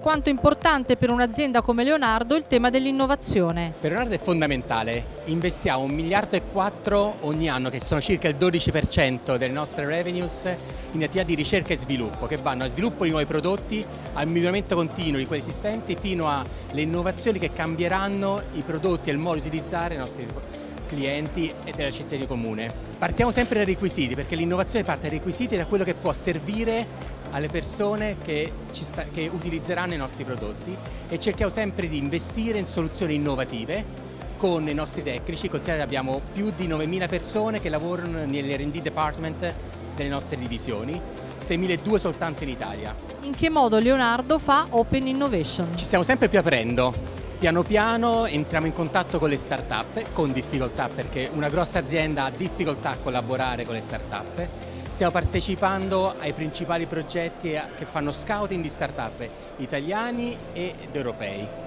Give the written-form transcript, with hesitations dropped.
quanto importante per un'azienda come Leonardo il tema dell'innovazione. Per Leonardo è fondamentale, investiamo 1,4 miliardi ogni anno, che sono circa il 12% delle nostre revenues, in attività di ricerca e sviluppo, che vanno al sviluppo di nuovi prodotti, al miglioramento continuo di quelli esistenti, fino alle innovazioni che cambieranno i prodotti e il modo di utilizzare i nostri clienti e della cittadini comune. Partiamo sempre dai requisiti, perché l'innovazione parte dai requisiti e da quello che può servire alle persone che utilizzeranno i nostri prodotti, e cerchiamo sempre di investire in soluzioni innovative con i nostri tecnici. Considerate che abbiamo più di 9.000 persone che lavorano nell'R&D department delle nostre divisioni, 6.200 soltanto in Italia. In che modo Leonardo fa Open Innovation? Ci stiamo sempre più aprendo. Piano piano entriamo in contatto con le start-up, con difficoltà, perché una grossa azienda ha difficoltà a collaborare con le start-up. Stiamo partecipando ai principali progetti che fanno scouting di start-up italiani ed europei.